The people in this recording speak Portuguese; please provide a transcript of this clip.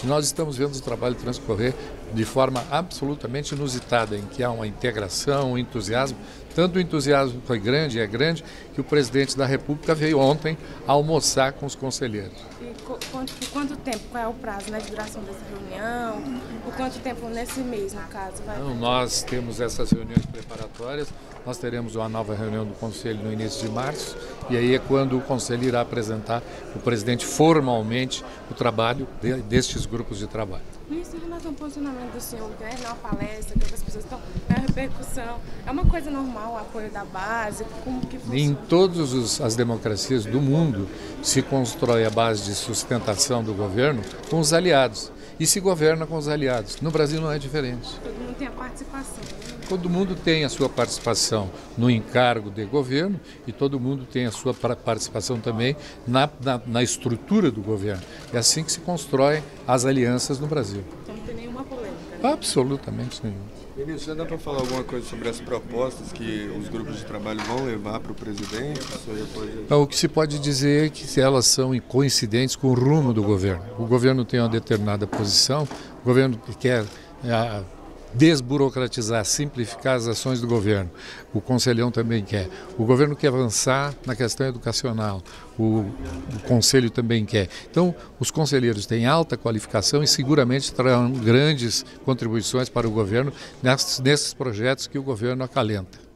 Nós estamos vendo o trabalho transcorrer de forma absolutamente inusitada, em que há uma integração, um entusiasmo. Tanto o entusiasmo foi grande, é grande, que o presidente da República veio ontem almoçar com os conselheiros. E por quanto tempo, qual é o prazo, né, de duração dessa reunião? Por quanto tempo nesse mês, no caso? Então, nós temos essas reuniões preparatórias, nós teremos uma nova reunião do Conselho no início de março, e aí é quando o Conselho irá apresentar o presidente formalmente o trabalho destes grupos de trabalho. Isso em relação ao posicionamento do senhor, né, na palestra, que as pessoas estão na repercussão, é uma coisa normal o apoio da base? Como que funciona? Em todas as democracias do mundo se constrói a base de sustentação do governo com os aliados e se governa com os aliados. No Brasil não é diferente. Todo mundo tem a participação, né? Todo mundo tem a sua participação no encargo de governo e todo mundo tem a sua participação também na estrutura do governo. É assim que se constroem as alianças no Brasil. Então não tem nenhuma polêmica, né? Absolutamente nenhuma. Ministro, já dá para falar alguma coisa sobre as propostas que os grupos de trabalho vão levar para o presidente? O que se pode dizer é que elas são coincidentes com o rumo do governo. O governo tem uma determinada posição, o governo quer desburocratizar, simplificar as ações do governo. O Conselhão também quer. O governo quer avançar na questão educacional. O Conselho também quer. Então, os conselheiros têm alta qualificação e seguramente trarão grandes contribuições para o governo nesses projetos que o governo acalenta.